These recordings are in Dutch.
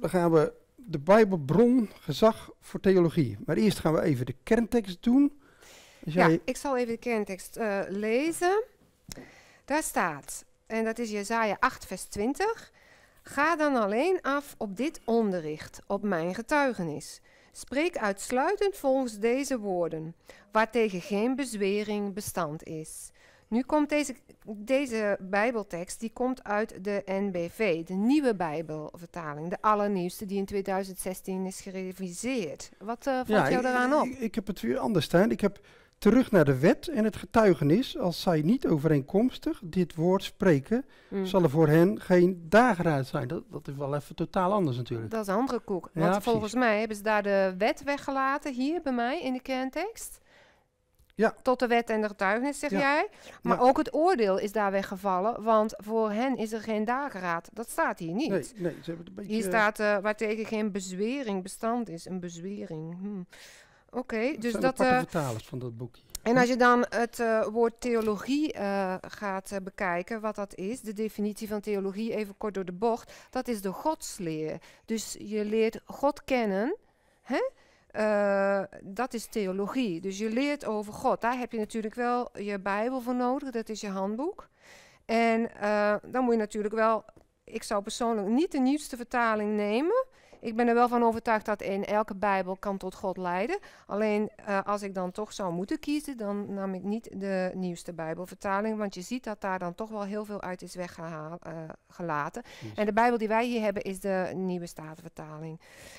Dan gaan we de Bijbelbron, gezag voor theologie. Maar eerst gaan we even de kerntekst doen. Dus Ja, ik zal even de kerntekst lezen. Daar staat, en dat is Jesaja 8 vers 20. Ga dan alleen af op dit onderricht, op mijn getuigenis. Spreek uitsluitend volgens deze woorden, waartegen geen bezwering bestand is. Nu komt deze Bijbeltekst, die komt uit de NBV, de nieuwe Bijbelvertaling, de allernieuwste die in 2016 is gereviseerd. Wat valt jou daaraan op? Ik heb het weer anders staan. Ik heb terug naar de wet en het getuigenis, als zij niet overeenkomstig dit woord spreken, zal er voor hen geen dageraad zijn. Dat is wel even totaal anders natuurlijk. Dat is een andere koek. Want volgens mij hebben ze daar de wet weggelaten, hier bij mij in de kerntekst. Ja. Tot de wet en de getuigenis, zeg jij. Maar ook het oordeel is daar weggevallen, want voor hen is er geen dageraad. Dat staat hier niet. Nee, ze hebben het een beetje... Hier staat waartegen geen bezwering bestand is. Een bezwering. Oké, dus dat... de vertalers van dat boekje. En als je dan het woord theologie gaat bekijken, wat dat is, de definitie van theologie, even kort door de bocht, dat is de godsleer. Dus je leert God kennen, hè? Dat is theologie. Dus je leert over God. Daar heb je natuurlijk wel je Bijbel voor nodig, dat is je handboek. En dan moet je natuurlijk wel, ik zou persoonlijk niet de nieuwste vertaling nemen. Ik ben er wel van overtuigd dat in elke Bijbel kan tot God leiden. Alleen als ik dan toch zou moeten kiezen, dan nam ik niet de nieuwste Bijbelvertaling. Want je ziet dat daar dan toch wel heel veel uit is weggelaten. Yes. En de Bijbel die wij hier hebben is de Nieuwe Statenvertaling.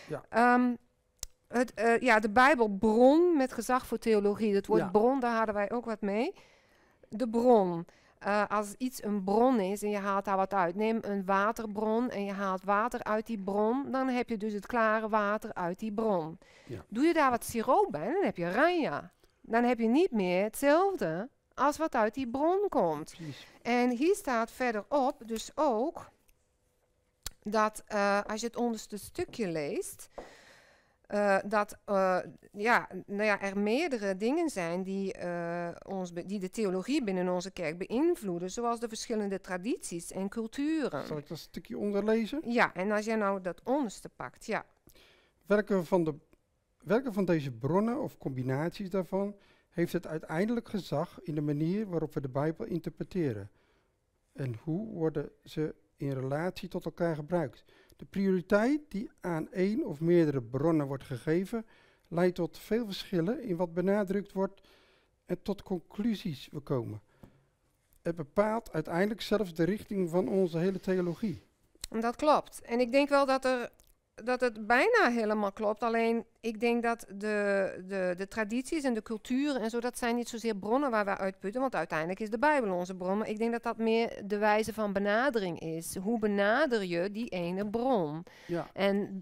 Ja. De Bijbelbron met gezag voor theologie. Dat woord bron, daar hadden wij ook wat mee. De bron. Als iets een bron is en je haalt daar wat uit. Neem een waterbron en je haalt water uit die bron. Dan heb je dus het klare water uit die bron. Ja. Doe je daar wat siroop bij, dan heb je ranja. Dan heb je niet meer hetzelfde als wat uit die bron komt. Precies. En hier staat verderop dus ook dat als je het onderste stukje leest... dat er meerdere dingen zijn die de theologie binnen onze kerk beïnvloeden, zoals de verschillende tradities en culturen. Zal ik dat stukje onderlezen? Ja, en als jij nou dat onderste pakt, ja. Welke van deze bronnen of combinaties daarvan heeft het uiteindelijk gezag in de manier waarop we de Bijbel interpreteren? En hoe worden ze in relatie tot elkaar gebruikt? De prioriteit die aan één of meerdere bronnen wordt gegeven, leidt tot veel verschillen in wat benadrukt wordt en tot conclusies we komen. Het bepaalt uiteindelijk zelfs de richting van onze hele theologie. Dat klopt. En ik denk wel dat het bijna helemaal klopt. Alleen ik denk dat de tradities en de culturen en zo, dat zijn niet zozeer bronnen waar we uitputten, want uiteindelijk is de Bijbel onze bron. Maar ik denk dat dat meer de wijze van benadering is. Hoe benader je die ene bron? Ja. En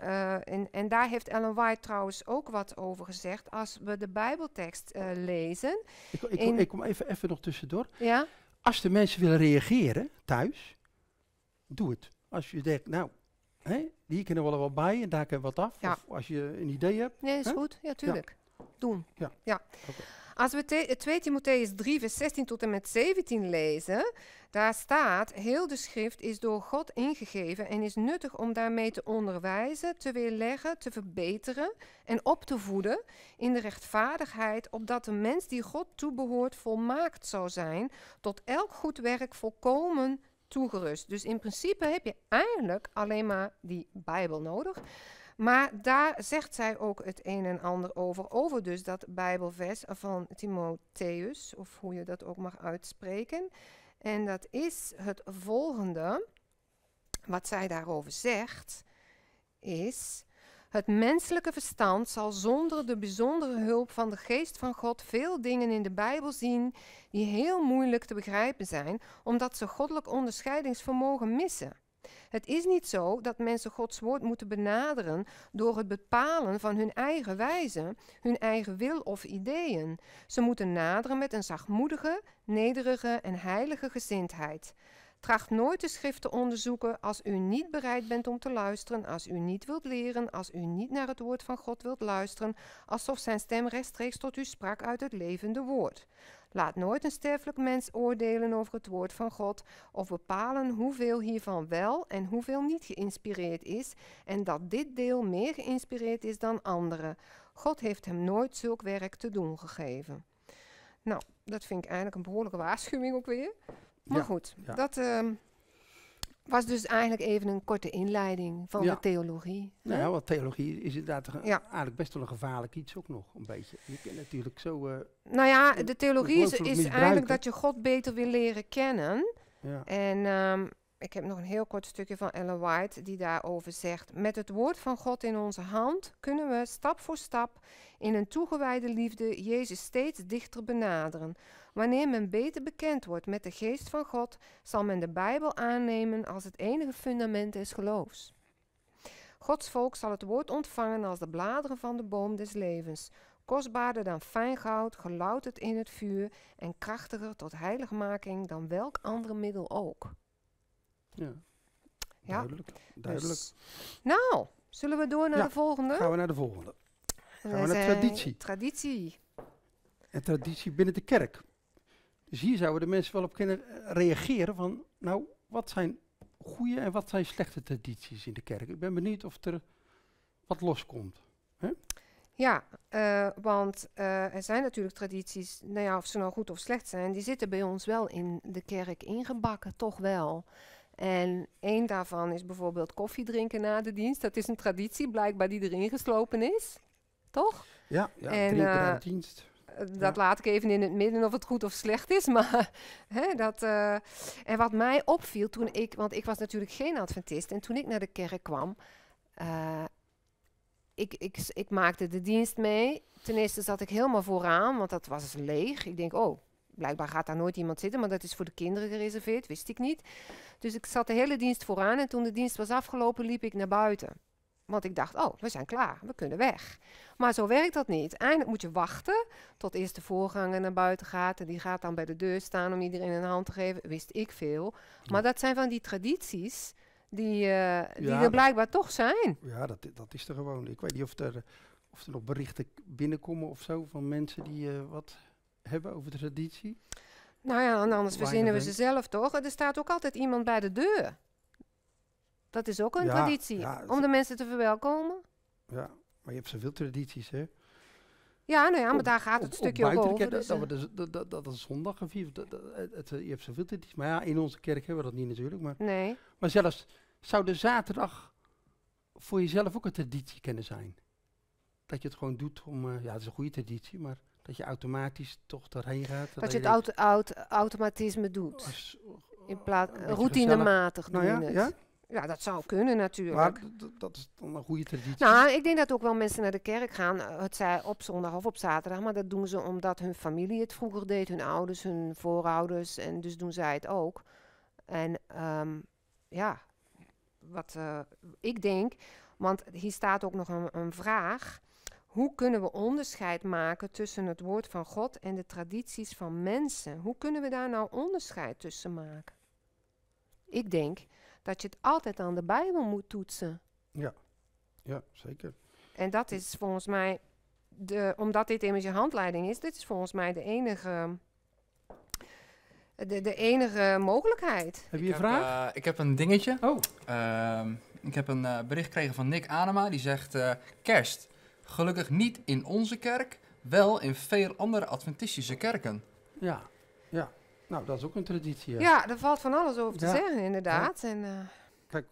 daar heeft Ellen White trouwens ook wat over gezegd. Als we de Bijbeltekst lezen. Ik kom even nog tussendoor. Ja? Als de mensen willen reageren thuis, doe het. Als je denkt, nou, hier kunnen we wel bij en daar kunnen we wat af. Ja. Of als je een idee hebt. Nee, is goed. Ja, tuurlijk. Ja. Doen. Ja. Okay. Als we 2 Timotheüs 3 vers 16 tot en met 17 lezen, daar staat, heel de schrift is door God ingegeven en is nuttig om daarmee te onderwijzen, te weerleggen, te verbeteren en op te voeden in de rechtvaardigheid, opdat de mens die God toebehoort volmaakt zou zijn, tot elk goed werk volkomen toegerust. Dus in principe heb je eigenlijk alleen maar die Bijbel nodig. Maar daar zegt zij ook het een en ander over dus dat Bijbelvers van Timotheüs, of hoe je dat ook mag uitspreken. En dat is het volgende, wat zij daarover zegt, is: het menselijke verstand zal zonder de bijzondere hulp van de geest van God veel dingen in de Bijbel zien die heel moeilijk te begrijpen zijn, omdat ze goddelijk onderscheidingsvermogen missen. Het is niet zo dat mensen Gods woord moeten benaderen door het bepalen van hun eigen wijze, hun eigen wil of ideeën. Ze moeten naderen met een zachtmoedige, nederige en heilige gezindheid. Tracht nooit de schrift te onderzoeken als u niet bereid bent om te luisteren, als u niet wilt leren, als u niet naar het woord van God wilt luisteren, alsof zijn stem rechtstreeks tot u sprak uit het levende woord. Laat nooit een sterfelijk mens oordelen over het woord van God of bepalen hoeveel hiervan wel en hoeveel niet geïnspireerd is en dat dit deel meer geïnspireerd is dan andere. God heeft hem nooit zulk werk te doen gegeven. Nou, dat vind ik eigenlijk een behoorlijke waarschuwing ook weer. Maar goed, dat was dus eigenlijk even een korte inleiding van de theologie. Nou ja, want theologie is inderdaad eigenlijk best wel een gevaarlijk iets ook nog, een beetje. Je kunt natuurlijk zo... nou ja, de theologie is eigenlijk dat je God beter wil leren kennen. Ja. En ik heb nog een heel kort stukje van Ellen White die daarover zegt. Met het woord van God in onze hand kunnen we stap voor stap in een toegewijde liefde Jezus steeds dichter benaderen. Wanneer men beter bekend wordt met de geest van God, zal men de Bijbel aannemen als het enige fundament des geloofs. Gods volk zal het woord ontvangen als de bladeren van de boom des levens, kostbaarder dan fijn goud, gelouterd in het vuur en krachtiger tot heiligmaking dan welk ander middel ook. Ja, duidelijk. Dus, nou, zullen we door naar de volgende? Gaan we naar de volgende. Gaan we naar traditie. Traditie. En traditie binnen de kerk. Dus hier zouden de mensen wel op kunnen reageren van, nou, wat zijn goede en wat zijn slechte tradities in de kerk? Ik ben benieuwd of er wat loskomt. Hè? Ja, want er zijn natuurlijk tradities, nou ja, of ze nou goed of slecht zijn, die zitten bij ons wel in de kerk ingebakken, toch wel. En één daarvan is bijvoorbeeld koffie drinken na de dienst. Dat is een traditie blijkbaar die erin geslopen is, toch? Ja, drinken na de dienst. Dat laat ik even in het midden of het goed of slecht is. Maar en wat mij opviel toen want ik was natuurlijk geen Adventist. En toen ik naar de kerk kwam, ik maakte de dienst mee. Ten eerste zat ik helemaal vooraan, want dat was leeg. Ik denk, blijkbaar gaat daar nooit iemand zitten, maar dat is voor de kinderen gereserveerd, wist ik niet. Dus ik zat de hele dienst vooraan en toen de dienst was afgelopen, liep ik naar buiten. Want ik dacht, we zijn klaar, we kunnen weg. Maar zo werkt dat niet. Eindelijk moet je wachten tot eerst de voorganger naar buiten gaat. En die gaat dan bij de deur staan om iedereen een hand te geven. Wist ik veel. Maar dat zijn van die tradities die er blijkbaar toch zijn. Ja, dat is er gewoon. Ik weet niet of er nog berichten binnenkomen of zo van mensen die wat hebben over de traditie. Nou ja, en anders verzinnen we ze zelf toch. Er staat ook altijd iemand bij de deur. Dat is ook een traditie, om de mensen te verwelkomen. Ja, maar je hebt zoveel tradities, hè? Ja, nou ja, maar daar gaat het stukje ook over. Dus, dat is zondag gevierd. Je hebt zoveel tradities. Maar ja, in onze kerk hebben we dat niet natuurlijk. Maar, nee. Maar zelfs, zou de zaterdag voor jezelf ook een traditie kunnen zijn? Dat je het gewoon doet om, het is een goede traditie, maar dat je automatisch toch daarheen gaat. Dat je het automatisme doet. In plaats routinematig doen het. Ja? Ja, dat zou kunnen natuurlijk. Maar dat is dan een goede traditie. Nou, ik denk dat ook wel mensen naar de kerk gaan, het zij op zondag of op zaterdag, maar dat doen ze omdat hun familie het vroeger deed, hun ouders, hun voorouders, en dus doen zij het ook. En wat ik denk, want hier staat ook nog een vraag, hoe kunnen we onderscheid maken tussen het woord van God en de tradities van mensen? Hoe kunnen we daar nou onderscheid tussen maken? Ik denk dat je het altijd aan de Bijbel moet toetsen. Ja, zeker. En dat is volgens mij, omdat dit immers je handleiding is, dit is volgens mij de enige mogelijkheid. Heb je een vraag? Ik heb een dingetje. Oh. Ik heb een bericht gekregen van Nick Anema, die zegt, kerst, gelukkig niet in onze kerk, wel in veel andere Adventistische kerken. Ja. Nou, dat is ook een traditie. Ja, daar valt van alles over te zeggen, inderdaad. Ja. En, kijk,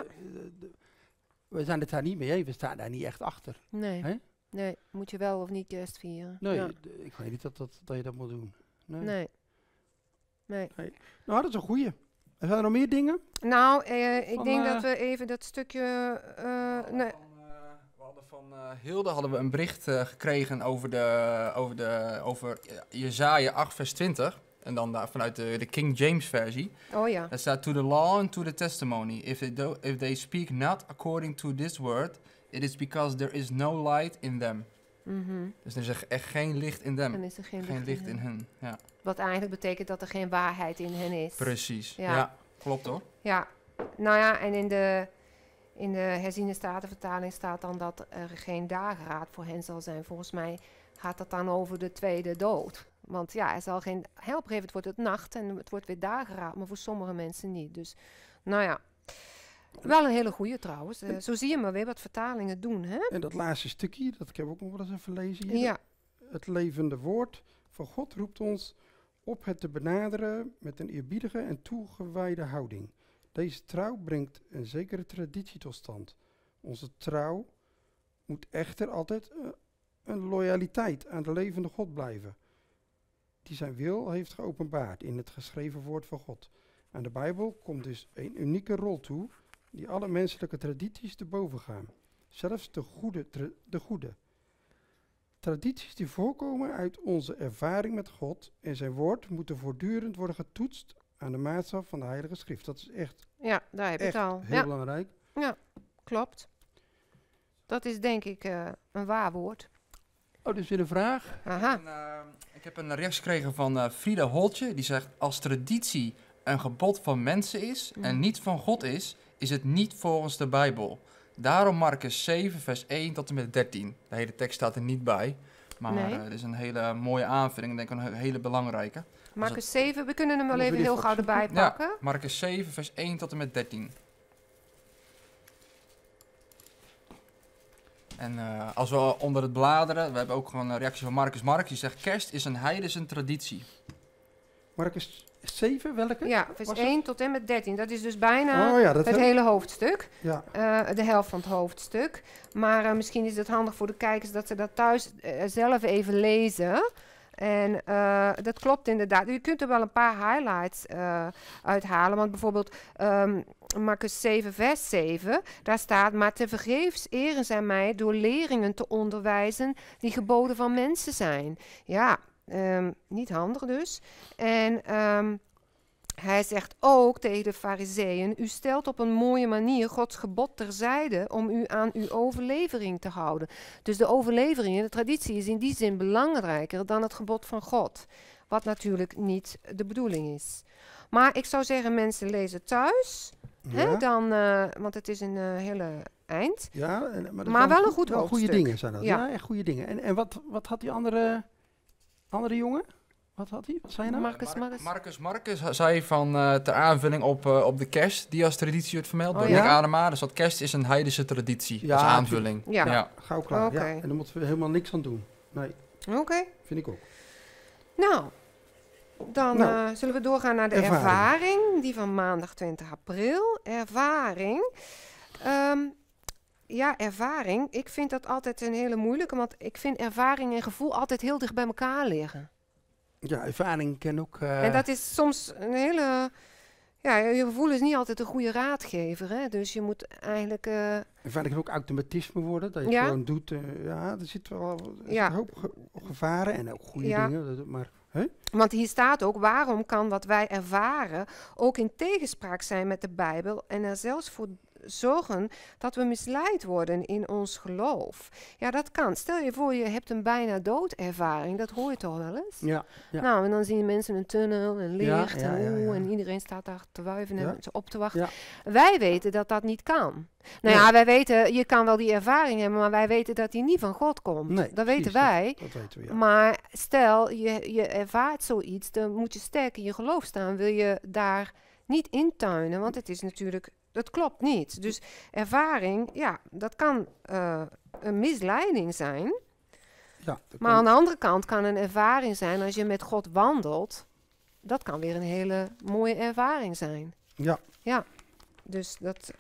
we zijn het daar niet mee eens. We staan daar niet echt achter. Nee. Hè? Nee, moet je wel of niet kerst vieren. Nee, ik weet niet dat je dat moet doen. Nee. Nou, dat is een goeie. Zijn er nog meer dingen? Nou, ik denk dat we even dat stukje... We hadden van Hilde hadden we een bericht gekregen over Jesaja 8 vers 20. En dan vanuit de King James versie. Oh ja. Daar staat, to the law and to the testimony. If they speak not according to this word, it is because there is no light in them. Mm-hmm. Dus er is echt geen licht in them. Dan is er geen licht in hen. Ja. Wat eigenlijk betekent dat er geen waarheid in hen is. Precies. Ja, klopt hoor. Ja. Nou ja, en in de herziene statenvertaling staat dan dat er geen dageraad voor hen zal zijn. Volgens mij gaat dat dan over de tweede dood. Want ja, er zal geen... op een gegeven moment wordt het nacht en het wordt weer dageraad, maar voor sommige mensen niet. Dus, nou ja. Wel een hele goeie trouwens. Zo zie je maar weer wat vertalingen doen, hè? En dat laatste stukje, dat ik heb ook nog wel eens even lezen hier. Ja. Het levende woord van God roept ons op het te benaderen met een eerbiedige en toegewijde houding. Deze trouw brengt een zekere traditie tot stand. Onze trouw moet echter altijd een loyaliteit aan de levende God blijven, die zijn wil heeft geopenbaard in het geschreven woord van God. Aan de Bijbel komt dus een unieke rol toe, die alle menselijke tradities te boven gaan. Zelfs de goede. Tradities die voorkomen uit onze ervaring met God en zijn woord moeten voortdurend worden getoetst aan de maatstaf van de Heilige Schrift. Dat is echt, Daar heb je het al. heel belangrijk. Ja, klopt. Dat is denk ik een waar woord. Oh, dus weer een vraag. Aha. Ik heb een reactie gekregen van Frida Holtje. Die zegt, als traditie een gebod van mensen is en niet van God is het niet volgens de Bijbel. Daarom Marcus 7 vers 1 tot en met 13. De hele tekst staat er niet bij. Maar het is een hele mooie aanvulling. Ik denk een hele belangrijke. Marcus 7, we kunnen hem wel even heel gauw erbij pakken. Ja, Marcus 7 vers 1 tot en met 13. En als we onder het bladeren, we hebben ook gewoon een reactie van Marcus Mark. Die zegt, kerst is een heidense traditie. Marcus 7, welke? Ja, vers 1 tot en met 13. Dat is dus bijna het hele hoofdstuk. Ja. De helft van het hoofdstuk. Maar misschien is het handig voor de kijkers dat ze dat thuis zelf even lezen. En dat klopt inderdaad. U kunt er wel een paar highlights uithalen. Want bijvoorbeeld Marcus 7 vers 7. Daar staat, maar tevergeefs eren zij mij door leringen te onderwijzen die geboden van mensen zijn. Ja, niet handig dus. En hij zegt ook tegen de farizeeën, u stelt op een mooie manier Gods gebod terzijde om u aan uw overlevering te houden. Dus de overlevering en de traditie is in die zin belangrijker dan het gebod van God. Wat natuurlijk niet de bedoeling is. Maar ik zou zeggen, mensen lezen thuis. Ja. Hè, dan, want het is een hele eind. Ja, maar wel een goed hoofdstuk. Goede dingen zijn dat. Ja. Ja, echt goede dingen. En wat had die andere jongen? Wat had hij? Wat zei je nou? Marcus zei van ter aanvulling op de kerst, die als traditie wordt vermeld door Nick Adema. Dus dat kerst is een heidense traditie als aanvulling. Ja. Gauw klaar. Ja. En daar moeten we helemaal niks aan doen. Nee. Oké. Vind ik ook. Nou, dan zullen we doorgaan naar de ervaring. Die van maandag 20 april. Ervaring. Ervaring. Ik vind dat altijd een hele moeilijke, want ik vind ervaring en gevoel altijd heel dicht bij elkaar liggen. Ja, ervaring ken ook... En dat is soms een hele... Ja, je gevoel is niet altijd een goede raadgever, hè? Dus je moet eigenlijk... Ervaring kan ook automatisme worden, dat je het gewoon doet. Er zit wel een hoop gevaren en ook goede dingen. Maar, want hier staat ook, waarom kan wat wij ervaren ook in tegenspraak zijn met de Bijbel en er zelfs voor zorgen dat we misleid worden in ons geloof. Ja, dat kan. Stel je voor, je hebt een bijna doodervaring. Dat hoor je toch wel eens? Ja. Nou, en dan zien mensen een tunnel en licht en iedereen staat daar te wuiven en ze op te wachten. Ja. Wij weten dat dat niet kan. Wij weten, je kan wel die ervaring hebben, maar wij weten dat die niet van God komt. Nee, dat weten wij. Dat weten we, ja. Maar stel, je ervaart zoiets, dan moet je sterk in je geloof staan. Wil je daar niet intuinen, want het is natuurlijk... Dat klopt niet. Dus ervaring, dat kan een misleiding zijn. Ja, maar aan de andere kant kan een ervaring zijn als je met God wandelt. Dat kan weer een hele mooie ervaring zijn. Ja. Ja. Dus dat...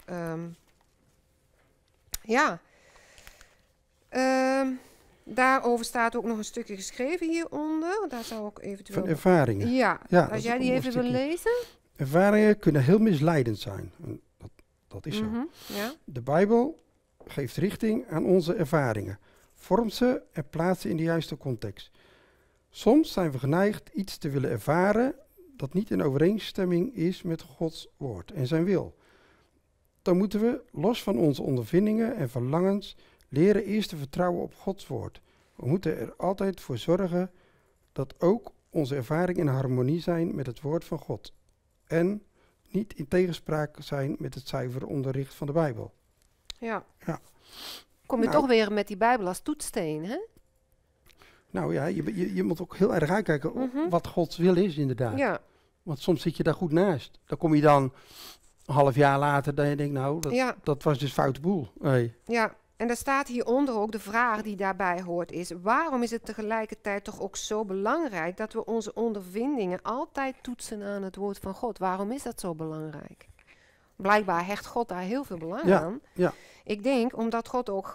daarover staat ook nog een stukje geschreven hieronder. Daar zou ik eventueel... Van ervaringen. Ja. Als jij die even wil lezen. Ervaringen kunnen heel misleidend zijn. Dat is zo. Ja. De Bijbel geeft richting aan onze ervaringen, vormt ze en plaatst ze in de juiste context. Soms zijn we geneigd iets te willen ervaren dat niet in overeenstemming is met Gods woord en zijn wil. Dan moeten we, los van onze ondervindingen en verlangens, leren eerst te vertrouwen op Gods woord. We moeten er altijd voor zorgen dat ook onze ervaringen in harmonie zijn met het woord van God. En niet in tegenspraak zijn met het zuivere onderricht van de Bijbel. Ja. Kom je toch weer met die Bijbel als toetssteen, hè? Nou ja, je moet ook heel erg uitkijken wat Gods wil is inderdaad. Ja. Want soms zit je daar goed naast. Dan kom je dan een half jaar later dat je denkt, nou, dat was dus foute boel. Hey. Ja, en er staat hieronder ook de vraag die daarbij hoort is... waarom is het tegelijkertijd toch ook zo belangrijk... dat we onze ondervindingen altijd toetsen aan het woord van God? Waarom is dat zo belangrijk? Blijkbaar hecht God daar heel veel belang aan. Ja. Ik denk omdat God ook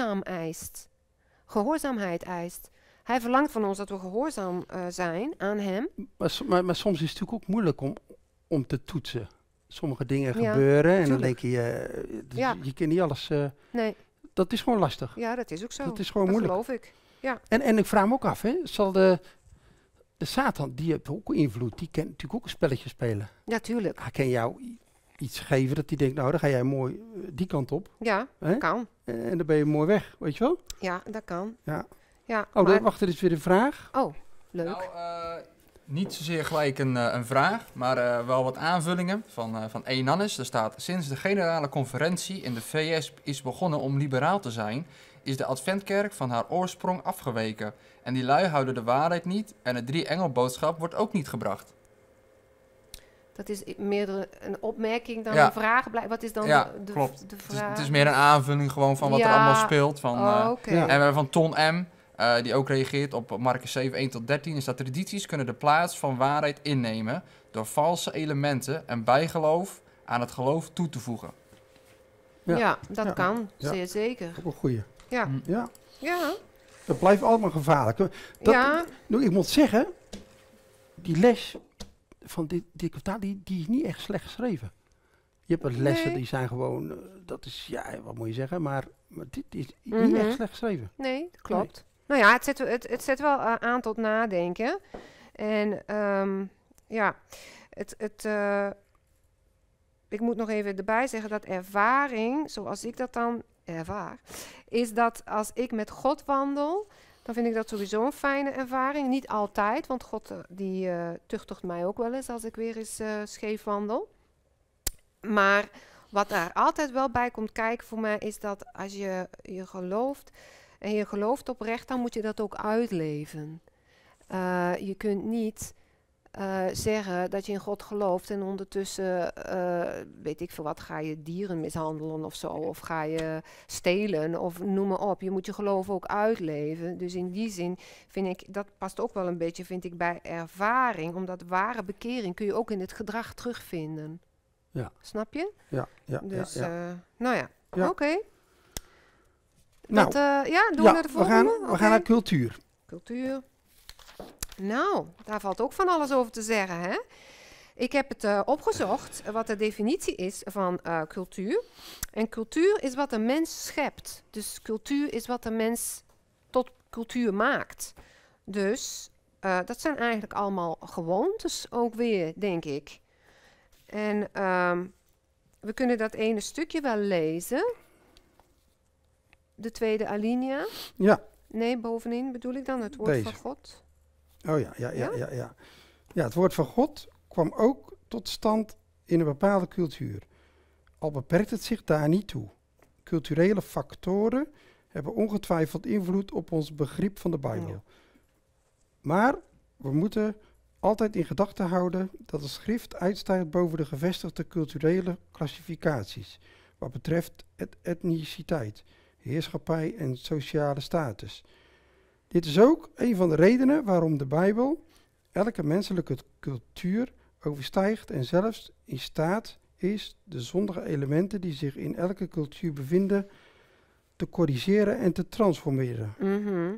gehoorzaamheid eist. Hij verlangt van ons dat we gehoorzaam zijn aan hem. Maar soms is het natuurlijk ook moeilijk om te toetsen. Sommige dingen gebeuren en dan denk je, je kan niet alles... nee. Dat is gewoon lastig. Ja, dat is ook zo. Dat is gewoon moeilijk. Geloof ik. Ja. En ik vraag me ook af, hè, zal de Satan, die heeft ook invloed, die kan natuurlijk ook een spelletje spelen. Ja, tuurlijk. Hij kan jou iets geven dat hij denkt, nou, dan ga jij mooi die kant op. Ja, dat kan. En dan ben je mooi weg, weet je wel? Ja, dat kan. Ja. Ja, maar wacht, er is weer een vraag. Oh, leuk. Nou, niet zozeer gelijk een vraag, maar wel wat aanvullingen van Enannes. Er staat, sinds de generale conferentie in de VS is begonnen om liberaal te zijn, is de Adventkerk van haar oorsprong afgeweken. En die lui houden de waarheid niet en het 3-engelboodschap wordt ook niet gebracht. Dat is meer een opmerking dan een vraag. Wat is dan de vraag? Het is meer een aanvulling gewoon van wat er allemaal speelt. En we hebben van Ton M., die ook reageert op Marcus 7, 1-13, is dat tradities kunnen de plaats van waarheid innemen door valse elementen en bijgeloof aan het geloof toe te voegen. Ja, dat kan. Zeer zeker. Ook een goeie. Ja. Dat blijft allemaal gevaarlijk. Ik moet zeggen, die les van dit kwartaal, die is niet echt slecht geschreven. Je hebt lessen die zijn gewoon, dat is, wat moet je zeggen, maar dit is niet echt slecht geschreven. Nee, dat klopt. Nee. Nou ja, het zet wel aan tot nadenken. En ik moet nog even erbij zeggen dat ervaring, zoals ik dat dan ervaar, is dat als ik met God wandel, dan vind ik dat sowieso een fijne ervaring. Niet altijd, want God die tuchtigt mij ook wel eens als ik weer eens scheef wandel. Maar wat daar altijd wel bij komt kijken voor mij is dat als je gelooft en je gelooft oprecht, dan moet je dat ook uitleven. Je kunt niet zeggen dat je in God gelooft en ondertussen, weet ik veel wat, ga je dieren mishandelen of zo, of ga je stelen of noem maar op. Je moet je geloof ook uitleven. Dus in die zin vind ik, dat past ook wel een beetje, vind ik, bij ervaring, omdat ware bekering kun je ook in het gedrag terugvinden. Ja. Snap je? Ja. Dus, Ja. Oké. Nou, doen we naar de volgende? We gaan naar cultuur. Cultuur. Nou, daar valt ook van alles over te zeggen, hè? Ik heb het opgezocht, wat de definitie is van cultuur. En cultuur is wat een mens schept. Dus cultuur is wat een mens tot cultuur maakt. Dus dat zijn eigenlijk allemaal gewoontes ook weer, denk ik. En we kunnen dat ene stukje wel lezen. De tweede alinea. Ja. Nee, bovenin bedoel ik dan het woord van God. Oh ja. Ja, het woord van God kwam ook tot stand in een bepaalde cultuur. Al beperkt het zich daar niet toe. Culturele factoren hebben ongetwijfeld invloed op ons begrip van de Bijbel. Ja. Maar we moeten altijd in gedachten houden dat de schrift uitstijgt boven de gevestigde culturele klassificaties, wat betreft etniciteit, heerschappij en sociale status. Dit is ook een van de redenen waarom de Bijbel elke menselijke cultuur overstijgt en zelfs in staat is de zondige elementen die zich in elke cultuur bevinden te corrigeren en te transformeren. Mm-hmm.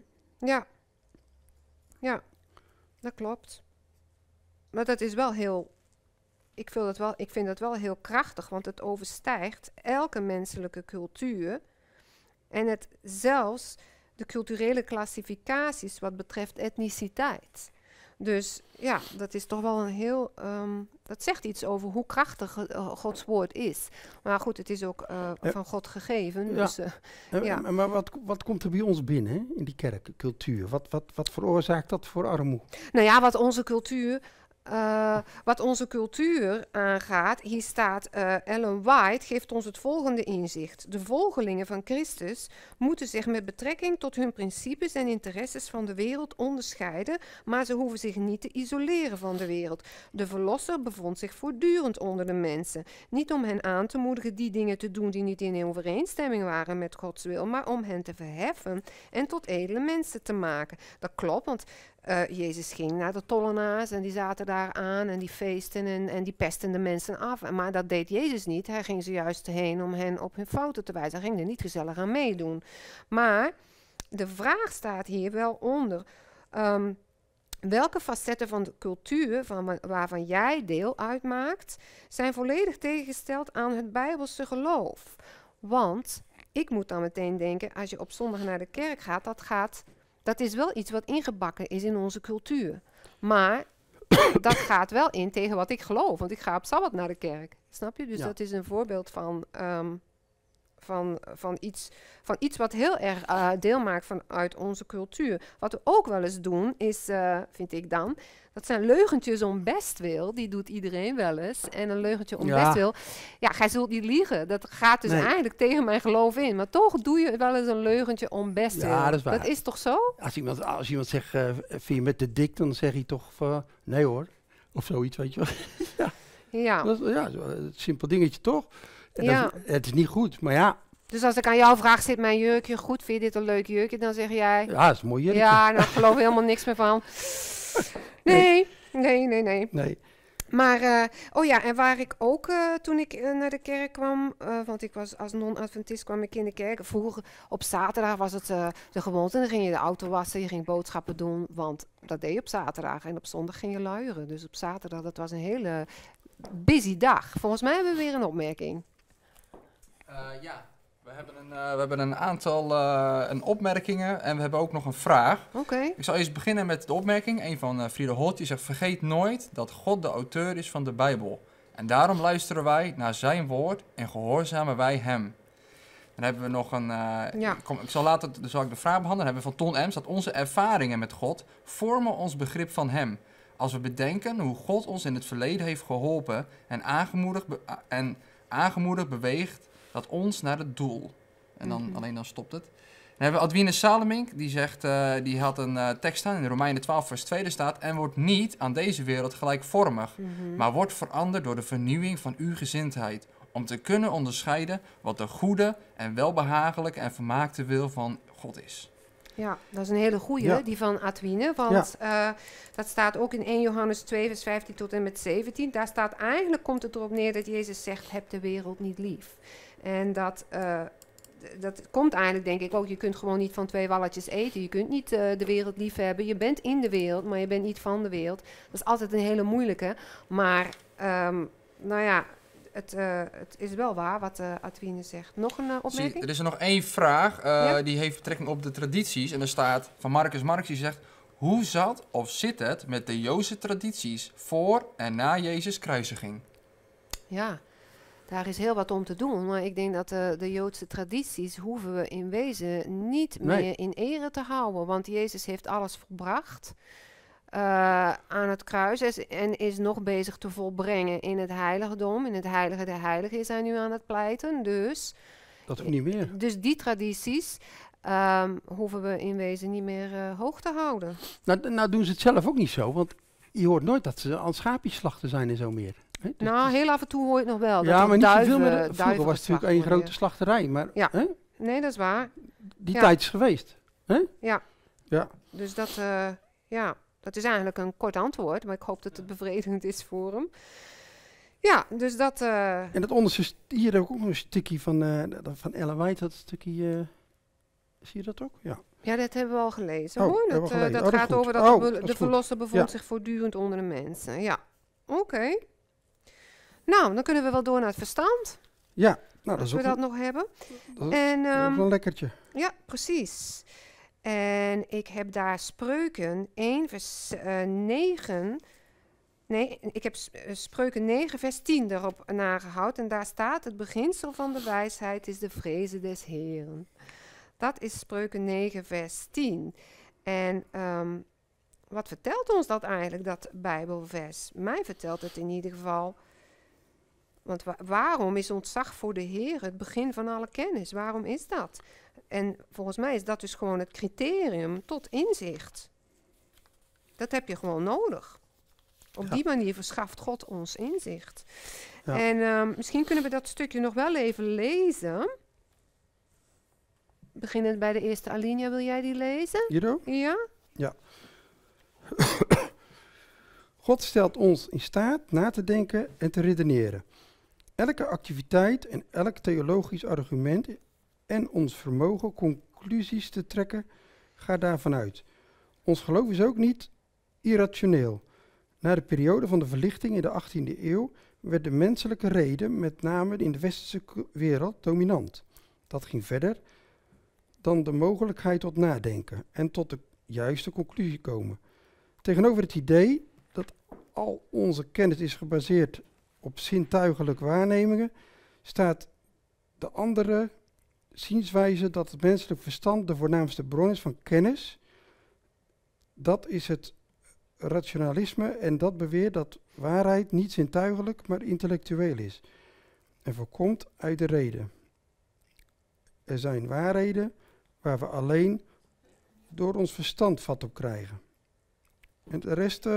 Ja, dat klopt. Maar dat is wel heel, ik vind dat wel heel krachtig, want het overstijgt elke menselijke cultuur en het zelfs de culturele klassificaties wat betreft etniciteit. Dus ja, dat is toch wel een heel, dat zegt iets over hoe krachtig Gods woord is. Maar goed, het is ook van God gegeven. Ja. Dus, Maar wat komt er bij ons binnen in die kerk, cultuur? Wat veroorzaakt dat voor armoede? Nou ja, wat onze cultuur wat onze cultuur aangaat, hier staat Ellen White, geeft ons het volgende inzicht. De volgelingen van Christus moeten zich met betrekking tot hun principes en interesses van de wereld onderscheiden, maar ze hoeven zich niet te isoleren van de wereld. De Verlosser bevond zich voortdurend onder de mensen. Niet om hen aan te moedigen die dingen te doen die niet in overeenstemming waren met Gods wil, maar om hen te verheffen en tot edele mensen te maken. Dat klopt, want Jezus ging naar de tollenaars en die zaten daar aan en die feesten en die pesten de mensen af. Maar dat deed Jezus niet. Hij ging ze juist heen om hen op hun fouten te wijzen. Hij ging er niet gezellig aan meedoen. Maar de vraag staat hier wel onder. Welke facetten van de cultuur waarvan jij deel uitmaakt, zijn volledig tegengesteld aan het Bijbelse geloof? Want ik moet dan meteen denken, als je op zondag naar de kerk gaat, dat is wel iets wat ingebakken is in onze cultuur. Maar dat gaat wel in tegen wat ik geloof, want ik ga op Sabbat naar de kerk. Snap je? Dus dat is een voorbeeld van iets wat heel erg deel maakt vanuit onze cultuur. Wat we ook wel eens doen, is, vind ik dan, dat zijn leugentjes om bestwil. Die doet iedereen wel eens. En een leugentje om bestwil. Ja, gij zult niet liegen. Dat gaat dus eigenlijk tegen mijn geloof in. Maar toch doe je wel eens een leugentje om bestwil. Ja, dat is waar. Dat is toch zo? Als iemand zegt, vind je met de dik, dan zeg je toch van, nee hoor. Of zoiets, weet je wel. Ja. Dat is, een simpel dingetje toch? Het is niet goed, maar ja. Dus als ik aan jou vraag, zit mijn jurkje goed? Vind je dit een leuk jurkje? Dan zeg jij... Ja, dat is een mooi jurkje. Ja, nou, ik geloof er helemaal niks meer van. Nee. Maar, en waar ik ook, toen ik naar de kerk kwam, want ik was als non-adventist, kwam ik in de kerk. Vroeger, op zaterdag was het de gewoonte, dan ging je de auto wassen, je ging boodschappen doen, want dat deed je op zaterdag. En op zondag ging je luieren. Dus op zaterdag, dat was een hele busy dag. Volgens mij hebben we weer een opmerking. We hebben een aantal opmerkingen en we hebben ook nog een vraag. Oké. Ik zal eerst beginnen met de opmerking. Een van Frieda Holt, die zegt: vergeet nooit dat God de auteur is van de Bijbel. En daarom luisteren wij naar zijn woord en gehoorzamen wij hem. Dan hebben we nog een... zal ik de vraag behandelen. Dan hebben we van Ton Ems dat onze ervaringen met God vormen ons begrip van hem. Als we bedenken hoe God ons in het verleden heeft geholpen en aangemoedigd beweegt dat ons naar het doel. En dan alleen dan stopt het. Dan hebben we Adwine Salemink, die zegt, die had een tekst staan in Romeinen 12 vers 2 staat: en wordt niet aan deze wereld gelijkvormig, maar wordt veranderd door de vernieuwing van uw gezindheid, om te kunnen onderscheiden wat de goede en welbehagelijke en vermaakte wil van God is. Ja, dat is een hele goeie, die van Adwine, want dat staat ook in 1 Johannes 2 vers 15 tot en met 17. Daar staat eigenlijk, komt het erop neer dat Jezus zegt, heb de wereld niet lief. En dat komt eigenlijk, denk ik ook, je kunt gewoon niet van 2 walletjes eten. Je kunt niet de wereld lief hebben. Je bent in de wereld, maar je bent niet van de wereld. Dat is altijd een hele moeilijke. Maar, het is wel waar wat Adwine zegt. Nog een opmerking? Er is er nog 1 vraag, die heeft betrekking op de tradities. En er staat van Marcus Marx, die zegt: hoe zat of zit het met de Joodse tradities voor en na Jezus' kruisiging? Ja, daar is heel wat om te doen. Maar ik denk dat de Joodse tradities hoeven we in wezen niet meer in ere te houden. Want Jezus heeft alles volbracht aan het kruis en is nog bezig te volbrengen in het heiligdom. In het heilige der heiligen is hij nu aan het pleiten. Dus dat hoeft niet meer. Dus die tradities hoeven we in wezen niet meer hoog te houden. Nou doen ze het zelf ook niet zo, want je hoort nooit dat ze aan schaapjes slachten zijn en zo meer. He? Dus nou, heel af en toe hoor je het nog wel. Ja, dat maar niet zoveel meer. Vroeger was het natuurlijk één grote slachterij. Maar, ja. Nee, dat is waar. Die tijd is geweest. Hè? Ja. Ja. Dus dat is eigenlijk een kort antwoord, maar ik hoop dat het bevredigend is voor hem. Ja, dus dat... En het onderste, hier heb ik ook nog een stukje van Ellen White, dat stukje... zie je dat ook? Ja. Ja, dat hebben we al gelezen, hoor. Dat gaat over dat de Verlosser bevond zich voortdurend onder de mensen. Ja, oké. Nou, dan kunnen we wel door naar het verstand. Ja, nou, als we dat nog hebben. Dat is wel een lekkertje. Ja, precies. En ik heb daar Spreuken 1 vers 9... Nee, ik heb Spreuken 9 vers 10 daarop nagehouden. En daar staat: het beginsel van de wijsheid is de vrezen des Heeren. Dat is Spreuken 9 vers 10. En wat vertelt ons dat eigenlijk, dat Bijbelvers? Mij vertelt het in ieder geval. Want waarom is ontzag voor de Heer het begin van alle kennis? Waarom is dat? En volgens mij is dat dus gewoon het criterium tot inzicht. Dat heb je gewoon nodig. Op die manier verschaft God ons inzicht. Ja. En misschien kunnen we dat stukje nog wel even lezen. Beginnend bij de eerste alinea, wil jij die lezen? Hierdoor? Ja? Ja. God stelt ons in staat na te denken en te redeneren. Elke activiteit en elk theologisch argument en ons vermogen conclusies te trekken gaat daarvan uit. Ons geloof is ook niet irrationeel. Na de periode van de verlichting in de 18e eeuw werd de menselijke reden, met name in de westerse wereld, dominant. Dat ging verder dan de mogelijkheid tot nadenken en tot de juiste conclusie komen. Tegenover het idee dat al onze kennis is gebaseerd op zintuigelijke waarnemingen, staat de andere zienswijze dat het menselijk verstand de voornaamste bron is van kennis. Dat is het rationalisme en dat beweert dat waarheid niet zintuigelijk, maar intellectueel is en voorkomt uit de reden. Er zijn waarheden waar we alleen door ons verstand vat op krijgen. En de rest...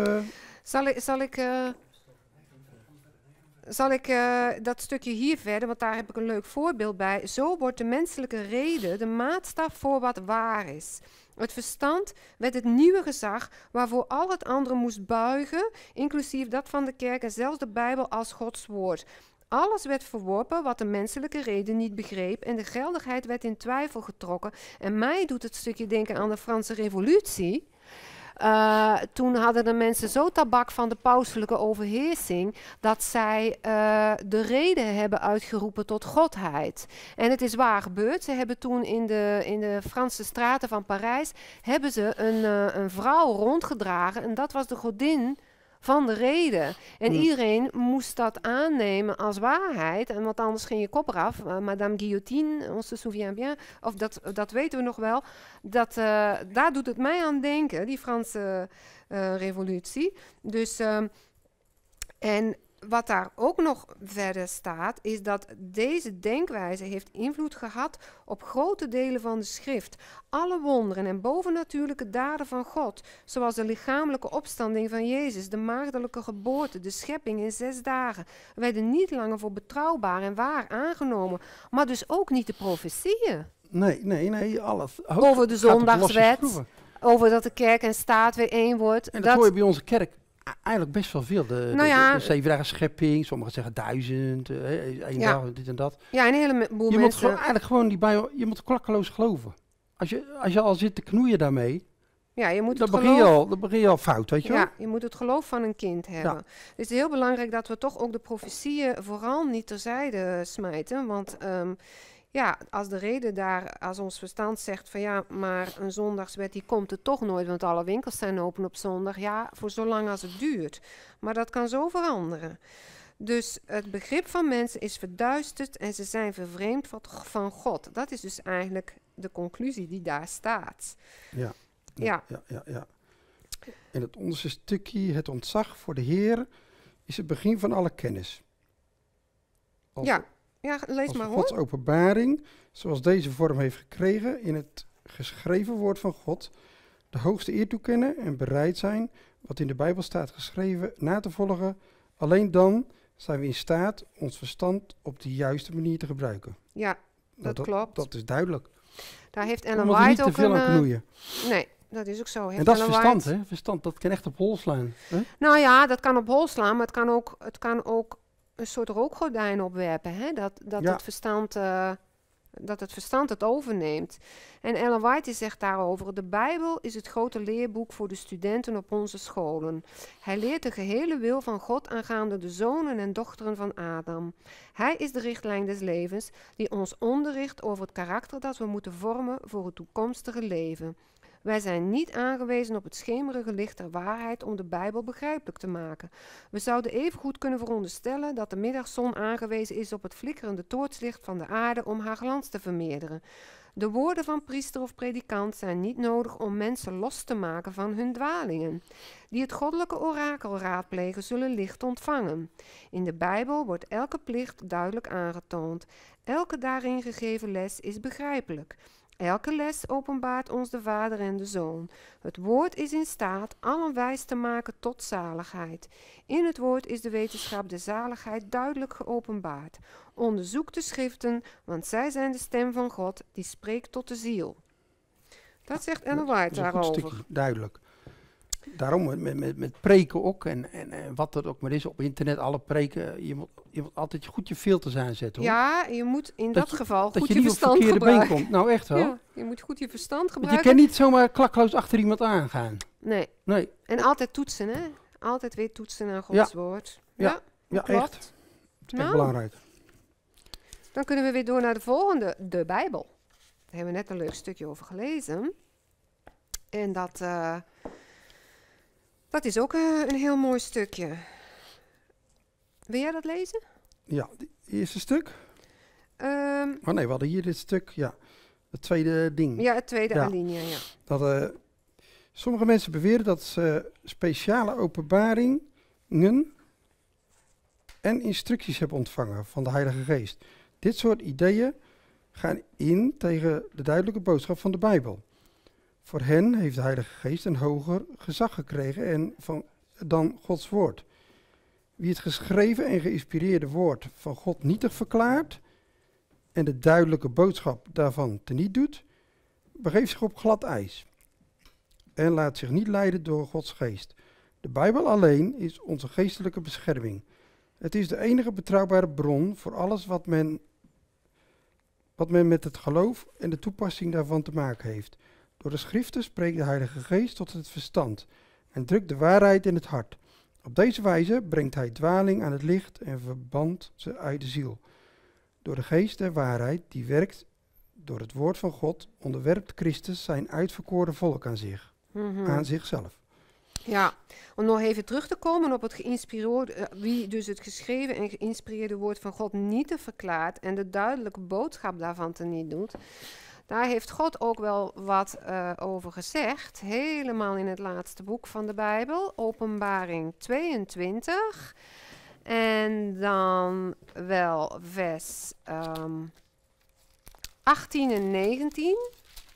Zal ik dat stukje hier verder, want daar heb ik een leuk voorbeeld bij. Zo wordt de menselijke reden de maatstaf voor wat waar is. Het verstand werd het nieuwe gezag waarvoor al het andere moest buigen, inclusief dat van de kerk en zelfs de Bijbel als Gods woord. Alles werd verworpen wat de menselijke reden niet begreep en de geldigheid werd in twijfel getrokken. En mij doet het stukje denken aan de Franse Revolutie. Toen hadden de mensen zo tabak van de pauselijke overheersing dat zij de reden hebben uitgeroepen tot godheid. En het is waar gebeurd. Ze hebben toen in de Franse straten van Parijs hebben ze een vrouw rondgedragen en dat was de godin van de reden. En iedereen moest dat aannemen als waarheid. En want anders ging je kop eraf. Madame Guillotine, on se souvient bien. Of dat weten we nog wel. Daar doet het mij aan denken, die Franse revolutie. Dus, en wat daar ook nog verder staat, is dat deze denkwijze heeft invloed gehad op grote delen van de schrift. Alle wonderen en bovennatuurlijke daden van God, zoals de lichamelijke opstanding van Jezus, de maagdelijke geboorte, de schepping in 6 dagen, werden niet langer voor betrouwbaar en waar aangenomen, maar dus ook niet de profetieën. Nee, alles. Over de zondagswet, over dat de kerk en staat weer één wordt. En dat hoor je bij onze kerk eigenlijk best wel veel. De 7 dagen schepping, sommigen zeggen 1000, 1 dag, dit en dat. Ja, een heleboel je mensen. Moet eigenlijk gewoon die Bijbel, je moet klakkeloos geloven. Als je al zit te knoeien daarmee, ja, je moet dan begin je al fout, weet je wel? Ja, je moet het geloof van een kind hebben. Ja. Het is heel belangrijk dat we toch ook de profetieën vooral niet terzijde smijten, want... als de reden daar, als ons verstand zegt van ja, maar een zondagswet die komt er toch nooit, want alle winkels zijn open op zondag. Ja, voor zolang als het duurt. Maar dat kan zo veranderen. Dus het begrip van mensen is verduisterd en ze zijn vervreemd van God. Dat is dus eigenlijk de conclusie die daar staat. Ja. En het onderste stukje, het ontzag voor de Heer, is het begin van alle kennis. Ja, lees maar hoor. Gods openbaring, zoals deze vorm heeft gekregen in het geschreven woord van God, de hoogste eer toekennen en bereid zijn, wat in de Bijbel staat geschreven, na te volgen. Alleen dan zijn we in staat ons verstand op de juiste manier te gebruiken. Ja, dat klopt. Dat is duidelijk. Daar heeft Ellen White ook niet te veel aan knoeien. Nee, dat is ook zo. En dat is verstand, hè? Verstand, dat kan echt op hol slaan. Hè? Nou ja, dat kan op hol slaan, maar het kan ook een soort rookgordijn opwerpen, hè? Dat het verstand het overneemt. En Ellen White zegt daarover: de Bijbel is het grote leerboek voor de studenten op onze scholen. Hij leert de gehele wil van God aangaande de zonen en dochteren van Adam. Hij is de richtlijn des levens die ons onderricht over het karakter dat we moeten vormen voor het toekomstige leven. Wij zijn niet aangewezen op het schemerige licht der waarheid om de Bijbel begrijpelijk te maken. We zouden evengoed kunnen veronderstellen dat de middagzon aangewezen is op het flikkerende toortslicht van de aarde om haar glans te vermeerderen. De woorden van priester of predikant zijn niet nodig om mensen los te maken van hun dwalingen. Die het goddelijke orakel raadplegen, zullen licht ontvangen. In de Bijbel wordt elke plicht duidelijk aangetoond. Elke daarin gegeven les is begrijpelijk. Elke les openbaart ons de Vader en de Zoon. Het woord is in staat allen wijs te maken tot zaligheid. In het woord is de wetenschap der zaligheid duidelijk geopenbaard. Onderzoek de schriften, want zij zijn de stem van God die spreekt tot de ziel. Dat zegt Ellen White daarover. Stukje, duidelijk. Daarom met preken ook en wat er ook maar is op internet, alle preken, je moet altijd goed je filters aanzetten. Hoor. Ja, je moet in dat geval goed je je verstand gebruiken. Komt. Nou echt wel. Ja, je moet goed je verstand Want gebruiken. je kan niet zomaar klakloos achter iemand aangaan. Nee. En altijd toetsen, hè? Altijd weer toetsen naar Gods woord. Ja, klopt. Echt. Dat is echt belangrijk. Dan kunnen we weer door naar de volgende, de Bijbel. Daar hebben we net een leuk stukje over gelezen. En dat is ook een heel mooi stukje. Wil jij dat lezen? Ja, het eerste stuk. Oh nee, we hadden hier dit stuk, ja. Het tweede ding. Ja, het tweede alinea, ja. Dat, sommige mensen beweren dat ze speciale openbaringen en instructies hebben ontvangen van de Heilige Geest. Dit soort ideeën gaan in tegen de duidelijke boodschap van de Bijbel. Voor hen heeft de Heilige Geest een hoger gezag gekregen dan Gods woord. Wie het geschreven en geïnspireerde woord van God nietig verklaart en de duidelijke boodschap daarvan teniet doet, begeeft zich op glad ijs en laat zich niet leiden door Gods geest. De Bijbel alleen is onze geestelijke bescherming. Het is de enige betrouwbare bron voor alles wat men met het geloof en de toepassing daarvan te maken heeft. Door de schriften spreekt de Heilige Geest tot het verstand en drukt de waarheid in het hart. Op deze wijze brengt hij dwaling aan het licht en verbandt ze uit de ziel. Door de geest der waarheid, die werkt door het woord van God, onderwerpt Christus zijn uitverkoren volk aan zichzelf. Ja, om nog even terug te komen op het geïnspireerde, wie dus het geschreven en geïnspireerde woord van God niet te verklaart en de duidelijke boodschap daarvan teniet doet. Daar heeft God ook wel wat over gezegd, helemaal in het laatste boek van de Bijbel, Openbaring 22. En dan wel vers 18 en 19.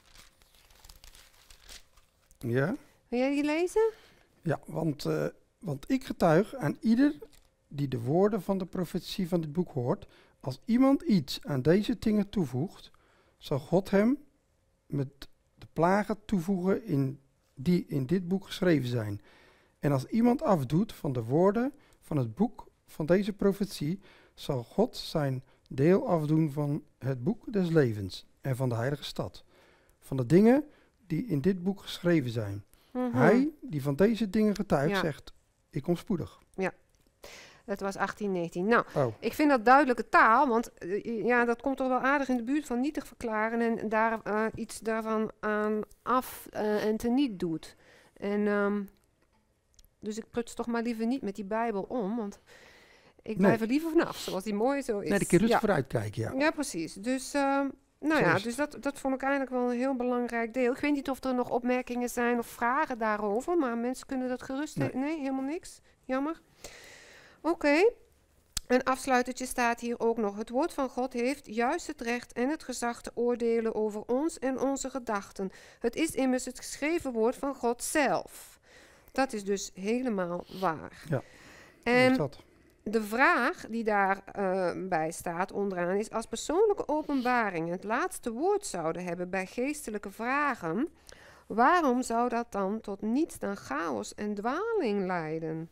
Ja. Wil jij die lezen? Ja, want ik getuig aan ieder die de woorden van de profetie van dit boek hoort, als iemand iets aan deze dingen toevoegt, zal God hem met de plagen toevoegen die in dit boek geschreven zijn. En als iemand afdoet van de woorden van het boek van deze profetie, zal God zijn deel afdoen van het boek des levens en van de heilige stad. Van de dingen die in dit boek geschreven zijn. Hij die van deze dingen getuigt zegt, ik kom spoedig. Ja. Dat was 1819. Nou, ik vind dat duidelijke taal, want dat komt toch wel aardig in de buurt van nietig verklaren en daar iets daarvan aan af en teniet doet. En dus ik pruts toch maar liever niet met die Bijbel om, want ik blijf er liever vanaf, zoals die mooi zo is. Nee, de keer rustig vooruit kijken, ja. Ja, precies. Dus, dus dat vond ik eigenlijk wel een heel belangrijk deel. Ik weet niet of er nog opmerkingen zijn of vragen daarover, maar mensen kunnen dat gerust... Nee, helemaal niks. Jammer. Oké. Een afsluitertje staat hier ook nog. Het woord van God heeft juist het recht en het gezag te oordelen over ons en onze gedachten. Het is immers het geschreven woord van God zelf. Dat is dus helemaal waar. Ja, en dat. De vraag die daarbij staat onderaan is: als persoonlijke openbaringen het laatste woord zouden hebben bij geestelijke vragen, waarom zou dat dan tot niets dan chaos en dwaling leiden?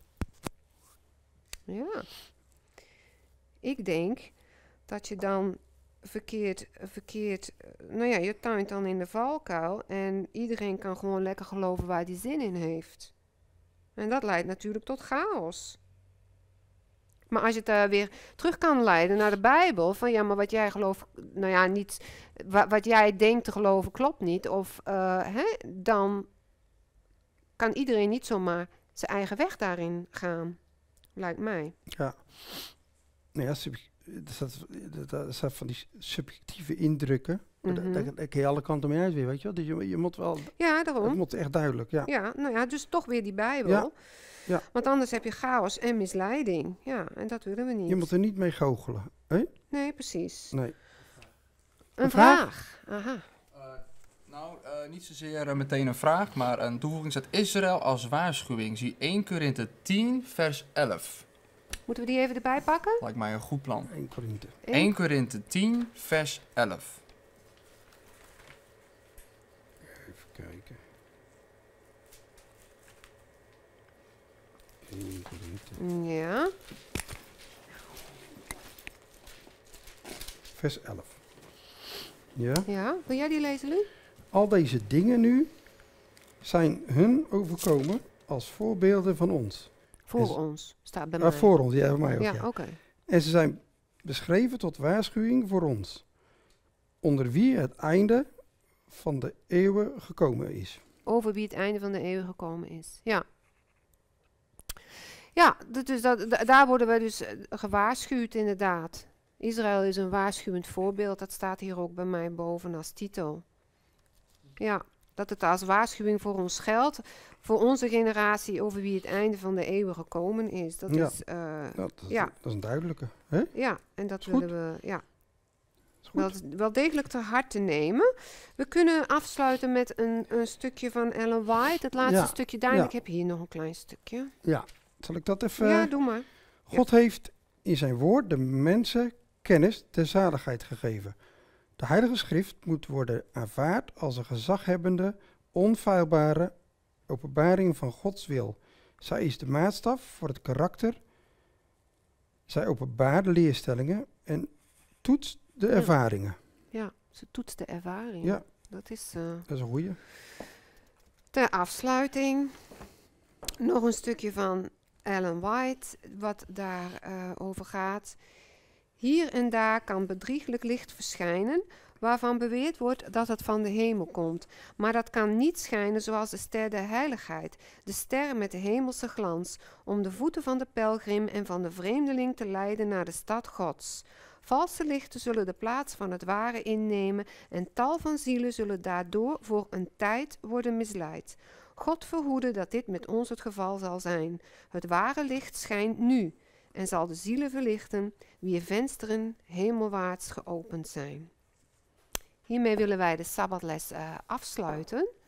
Ja, ik denk dat je dan verkeerd, je tuint dan in de valkuil en iedereen kan gewoon lekker geloven waar hij zin in heeft. En dat leidt natuurlijk tot chaos. Maar als je het weer terug kan leiden naar de Bijbel, van ja, maar wat jij gelooft, nou ja, niet, wat jij denkt te geloven klopt niet, of dan kan iedereen niet zomaar zijn eigen weg daarin gaan, lijkt mij. Ja, nou ja, dat zijn van die subjectieve indrukken. Daar kun je alle kanten mee uit weer, weet je wel. Dus je moet wel... Ja, daarom. Het moet echt duidelijk, ja. Ja, nou ja, dus toch weer die Bijbel. Ja. Ja. Want anders heb je chaos en misleiding. Ja, en dat willen we niet. Je moet er niet mee goochelen, hè? Nee, precies. Nee. Een vraag. Aha. Niet zozeer meteen een vraag, maar een toevoeging zet Israël als waarschuwing. Zie 1 Korinthe 10, vers 11. Moeten we die even erbij pakken? Lijkt mij een goed plan. 1 Korinthe. 1 Korinthe 10, vers 11. Even kijken. 1 Korinthe. Ja. Vers 11. Ja. Ja, wil jij die lezen, Lu? Al deze dingen nu zijn hun overkomen als voorbeelden van ons. Voor ons, staat bij mij. Voor ons, ja, voor mij ook. Ja, Ja. oké. En ze zijn beschreven tot waarschuwing voor ons, onder wie het einde van de eeuwen gekomen is. Over wie het einde van de eeuw gekomen is. Ja. Ja, dus daar worden we dus gewaarschuwd inderdaad. Israël is een waarschuwend voorbeeld. Dat staat hier ook bij mij boven als titel. Ja, dat het als waarschuwing voor ons geldt. Voor onze generatie over wie het einde van de eeuwen gekomen is. Dat Ja. is... Dat is een duidelijke. Hè? Ja, en dat Is goed. willen we... Ja. Is goed. Wel degelijk ter harte nemen. We kunnen afsluiten met een stukje van Ellen White. Het laatste Ja, stukje daar. ja. Ik heb hier nog een klein stukje. Ja, zal ik dat even... Ja, doe maar. God heeft in zijn woord de mensen kennis der zaligheid gegeven. De Heilige Schrift moet worden aanvaard als een gezaghebbende, onfeilbare openbaring van Gods wil. Zij is de maatstaf voor het karakter. Zij openbaart de leerstellingen en toetst de ervaringen. Ja, ze toetst de ervaring. Ja. Dat is Dat is een goeie. ter afsluiting nog een stukje van Ellen White, wat daarover over gaat. Hier en daar kan bedrieglijk licht verschijnen, waarvan beweerd wordt dat het van de hemel komt. Maar dat kan niet schijnen zoals de ster der heiligheid, de ster met de hemelse glans, om de voeten van de pelgrim en van de vreemdeling te leiden naar de stad Gods. Valse lichten zullen de plaats van het ware innemen en tal van zielen zullen daardoor voor een tijd worden misleid. God verhoede dat dit met ons het geval zal zijn. Het ware licht schijnt nu en zal de zielen verlichten, wier vensteren hemelwaarts geopend zijn. Hiermee willen wij de Sabbatles afsluiten.